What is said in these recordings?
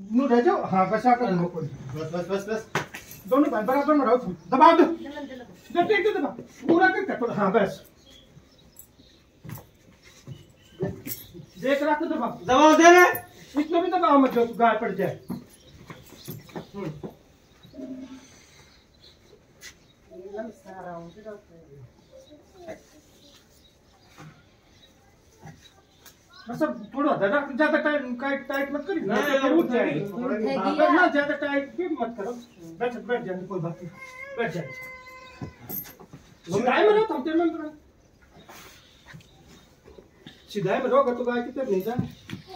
नु रह जाओ। हाँ बस आकर दो कोई। बस दोनों भाई बराबर में रहो। दबा दो जब एक दबा पूरा कर। हाँ बस देख रहा तो दबाओ दे रहे इतना भी दबाओ मत जो गाय पड़ जाए। मतलब थोड़ा ज्यादा टाइट मत करिए ना उठ जाएगा ना। ज्यादा टाइट भी मत करो। बैठ जाए कोई बात नहीं बैठ जाए। सीधाई में रहो थमते में रहो। सीधाई में रहोगे तो गाय की तरफ नहीं जाए।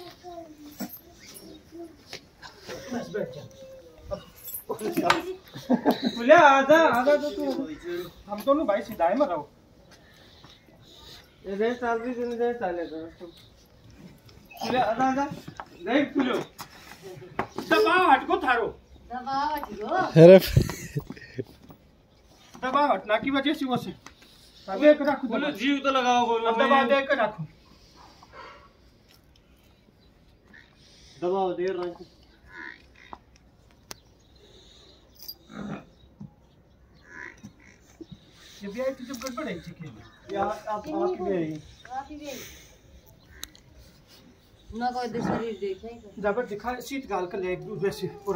बस बैठ जा। बोले आधा तो तू हम दोनों भाई सीधाई में रहो। ये चाल भी दिन चालेगा। आधा नहीं खुलो दबाव हटको थारो दबाव हटना की वजह से वो से अब एक रखो। बोलो जीव तो लगाओ बोलो दबाव दे के रखो। दबाव दे रखो। ये भी आई तो जब गड़बड़ है ठीक यार आप भी आई ना कोई शरीर देखे जब दिखा शीत गाल कर ले एक दूसरे से।